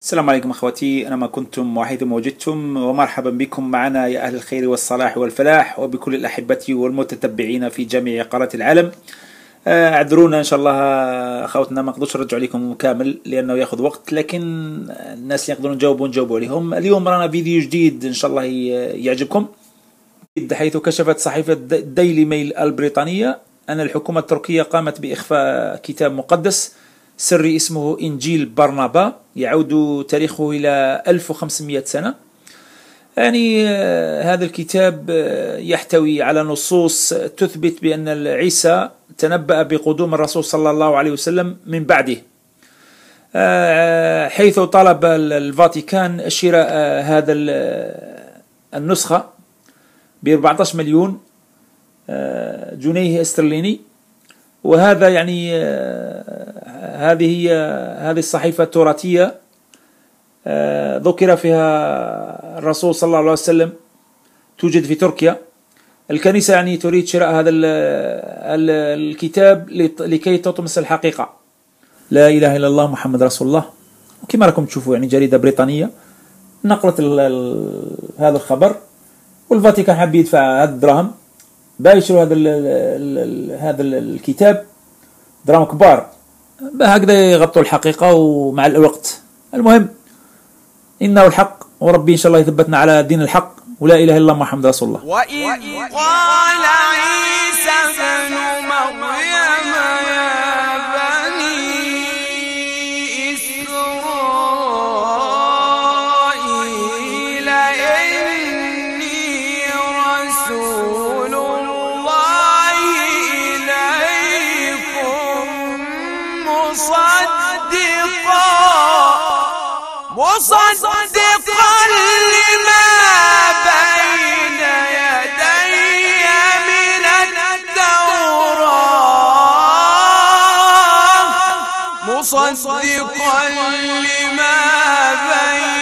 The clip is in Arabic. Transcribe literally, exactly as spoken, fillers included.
السلام عليكم أخواتي، أنا ما كنتم وحيثما وجدتم، ومرحبا بكم معنا يا أهل الخير والصلاح والفلاح، وبكل الأحبة والمتتبعين في جميع قارات العالم. اعذرونا إن شاء الله أخواتنا، ما نقدرش نرجع لكم كامل لأنه يأخذ وقت، لكن الناس اللي يقدرون نجاوبوا نجاوبوا عليهم. اليوم رانا فيديو جديد إن شاء الله يعجبكم، حيث كشفت صحيفة ديلي ميل البريطانية أن الحكومة التركية قامت بإخفاء كتاب مقدس سري اسمه إنجيل برنابا، يعود تاريخه إلى ألف وخمسمئة سنة. يعني هذا الكتاب يحتوي على نصوص تثبت بأن عيسى تنبأ بقدوم الرسول صلى الله عليه وسلم من بعده، حيث طلب الفاتيكان شراء هذا النسخة ب أربعة عشر مليون جنيه استرليني. وهذا يعني هذه هي هذه الصحيفة التراثية، ذكر فيها الرسول صلى الله عليه وسلم، توجد في تركيا. الكنيسة يعني تريد شراء هذا الكتاب لكي تطمس الحقيقة. لا إله إلا الله محمد رسول الله. وكما راكم تشوفوا يعني جريدة بريطانية نقلت هذا الخبر، والفاتيكان حاب يدفع هذا الدراهم باش يشروا هذا ال ال هذا الكتاب، دراهم كبار، هكذا يغطوا الحقيقة ومع الوقت. المهم إنه الحق، وربي إن شاء الله يثبتنا على دين الحق، ولا إله إلا الله محمد رسول الله. وإذ قال عيسى ابن مريم يا بني إسرائيل إني رسول الله إليكم مصدقا مصدقا لما بين يدي من التوراة مصدقا لما بين